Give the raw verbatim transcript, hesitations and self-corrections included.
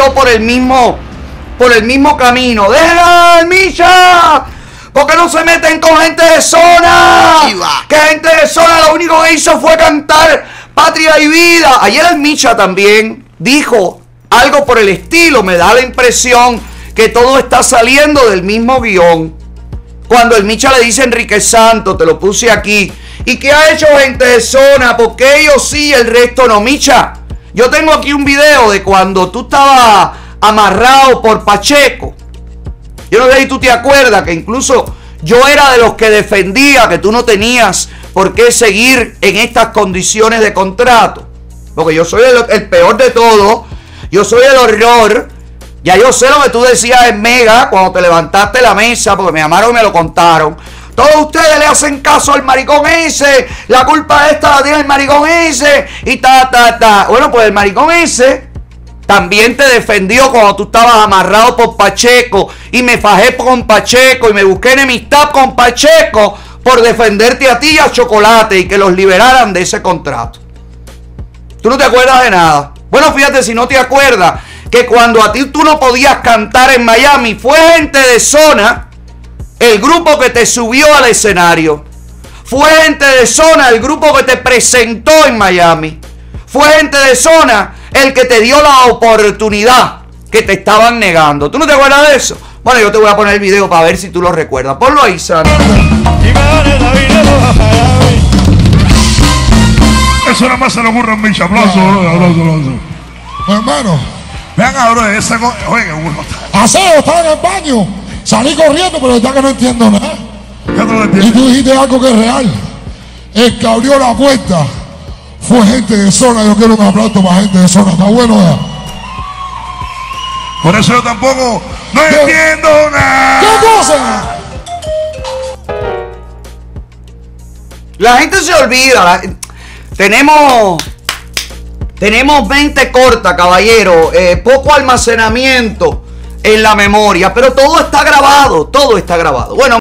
siguió por el mismo, por el mismo camino. ¡Déjenla al Misha! Porque no se meten con gente de zona. Que gente de zona lo único que hizo fue cantar Patria y Vida. Ayer el Misha también dijo algo por el estilo. Me da la impresión que todo está saliendo del mismo guión. Cuando el Misha le dice a Enrique Santos, te lo puse aquí, ¿y qué ha hecho gente de zona? Porque ellos sí, el resto no. Misha, yo tengo aquí un video de cuando tú estabas amarrado por Pacheco. Yo no sé si tú te acuerdas que incluso yo era de los que defendía que tú no tenías por qué seguir en estas condiciones de contrato. Porque yo soy el, el peor de todo. Yo soy el horror. Ya yo sé lo que tú decías en Mega cuando te levantaste la mesa, porque me llamaron y me lo contaron. Todos ustedes le hacen caso al maricón ese. La culpa esta la tiene el maricón ese. Y ta, ta, ta. Bueno, pues el maricón ese también te defendió cuando tú estabas amarrado por Pacheco. Y me fajé con Pacheco y me busqué enemistad con Pacheco por defenderte a ti y a Chocolate y que los liberaran de ese contrato. Tú no te acuerdas de nada. Bueno, fíjate, si no te acuerdas que cuando a ti tú no podías cantar en Miami, fue gente de zona el grupo que te subió al escenario. Fue gente de zona el grupo que te presentó en Miami. Fue gente de zona el que te dio la oportunidad que te estaban negando. ¿Tú no te acuerdas de eso? Bueno, yo te voy a poner el video para ver si tú lo recuerdas. Ponlo ahí, Sano. Eso nada más se le ocurre a Misha. Aplauso, aplauso, aplauso. Hermano, vean ahora ese. Oiga, uno. Así, estaba en el baño. Salí corriendo, pero ya que no entiendo nada. ¿Qué tú no Y entiendes? tú dijiste algo que es real. El que abrió la puerta fue gente de zona. Yo quiero un aplauso para gente de zona. Está bueno, ¿verdad? Por eso yo tampoco no ¿Qué? entiendo nada. ¿Qué cosa? La gente se olvida. La, tenemos... Tenemos mente corta, caballero. Eh, poco almacenamiento en la memoria. Pero todo está grabado. Todo está grabado. Bueno.